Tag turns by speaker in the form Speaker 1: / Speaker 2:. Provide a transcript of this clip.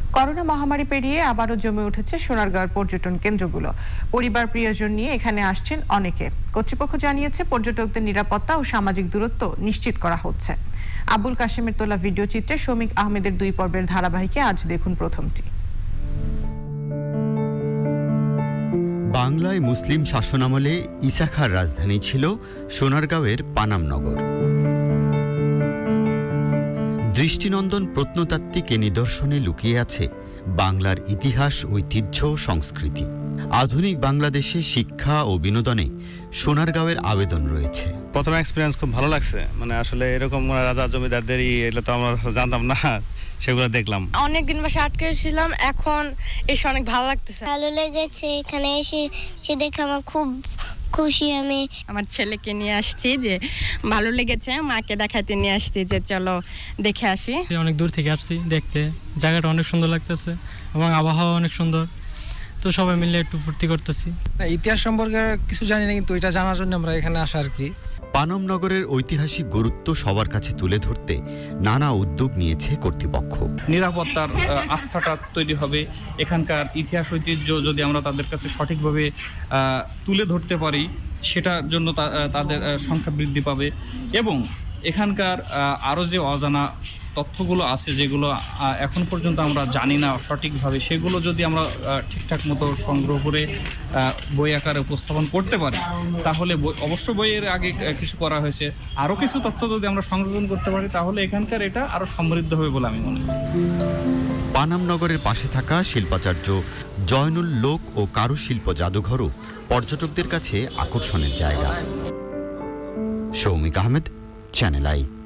Speaker 1: Corona মহামারী পেরিয়ে আবারও জমে উঠেছে সোনারগাঁওয়ের পর্যটন কেন্দ্রগুলো। পরিবার প্রিয়জন নিয়ে এখানে আসছেন অনেকে। কর্তৃপক্ষ জানিয়েছে পর্যটকদের নিরাপত্তা ও সামাজিক দূরত্ব নিশ্চিত করা হচ্ছে। আবুল কাশেমের তোলা ভিডিও চিত্রে শমিক আহমেদের 2 পর্বের ধারাবাহিকে আজ দেখুন প্রথমটি।
Speaker 2: বাংলায় মুসলিম শাসনামলে ইসাখার রাজধানী ছিল সোনারগাঁওয়ের পানামনগর। দৃষ্টিনন্দন প্রত্নতাত্ত্বিক নিদর্শনে লুকিয়ে আছে বাংলার ইতিহাস, ঐতিহ্য, সংস্কৃতি। আধুনিক বাংলাদেশে শিক্ষা ও বিনোদনে সোনারগাঁওয়ের আবেদন রয়েছে।
Speaker 3: প্রথম এক্সপিরিয়েন্স খুব ভালো লাগছে। আসলে এরকম রাজা জমিদারদেরই এটা তো আমরা জানতাম না, সেগুলো দেখলাম।
Speaker 4: অনেকদিন বাসা আটকে ছিলাম, এখন এসে অনেক ভালো লাগতেছে।
Speaker 5: ভালো লেগেছে, এখানে এসে দেখে আমার খুব খুশি। আমি
Speaker 4: আমার ছেলেকে নিয়ে আসছি, যে ভালো লেগেছে, মাকে দেখাতে নিয়ে আসছি যে চলো দেখে আসি।
Speaker 6: অনেক দূর থেকে আসছি দেখতে, জায়গাটা অনেক সুন্দর লাগতেছে এবং আবহাওয়া অনেক সুন্দর, তো সবাই মিলে একটু ফুর্তি করতেছি।
Speaker 7: ইতিহাস সম্পর্কে কিছু জানি না, কিন্তু এটা জানার জন্য আমরা এখানে আসা আর কি।
Speaker 2: পানামনগরের ঐতিহাসিক গুরুত্ব সবার কাছে তুলে ধরতে নানা উদ্যোগ নিয়েছে কর্তৃপক্ষ।
Speaker 8: নিরাপত্তার আস্থাটা তৈরি হবে। এখানকার ইতিহাস ঐতিহ্য যদি আমরা তাদের কাছে সঠিকভাবে তুলে ধরতে পারি, সেটার জন্য তাদের সংখ্যা বৃদ্ধি পাবে। এবং এখানকার আরও যে অজানা তথ্যগুলো আছে, যেগুলো এখন পর্যন্ত আমরা জানি না সঠিকভাবে, সেগুলো যদি আমরা ঠিকঠাক মতো সংগ্রহ করে বই আকারে উপস্থাপন করতে পারি, তাহলে অবশ্য বইয়ের আগে কিছু করা হয়েছে, আরও কিছু তথ্য যদি আমরা সংযোজন করতে পারি, তাহলে এখানকার এটা আরও সমৃদ্ধ হবে বলে আমি মনে করি।
Speaker 2: পানামনগরের পাশে থাকা শিল্পাচার্য জয়নুল লোক ও কারুশিল্প জাদুঘরও পর্যটকদের কাছে আকর্ষণের জায়গা। শৌমিক আহমেদ, চ্যানেল আই।